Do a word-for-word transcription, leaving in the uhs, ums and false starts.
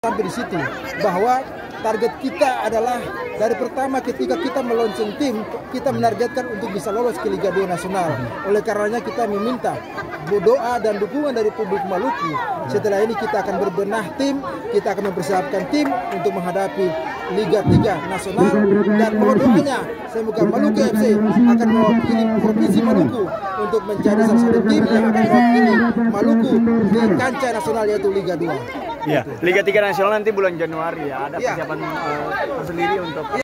sampai di situ bahwa target kita adalah dari pertama ketika kita meluncurkan tim, kita menargetkan untuk bisa lolos ke Liga dua Nasional. Oleh karenanya kita meminta doa dan dukungan dari publik Maluku. Setelah ini kita akan berbenah tim, kita akan mempersiapkan tim untuk menghadapi Liga tiga Nasional, dan mohon doanya semoga Maluku F C akan mewakili Provinsi Maluku untuk menjadi salah satu tim yang akan mewakili Maluku di kancah nasional yaitu Liga dua. Ya, Liga tiga Nasional nanti bulan Januari ya, ada ya. persiapan uh, tersendiri untuk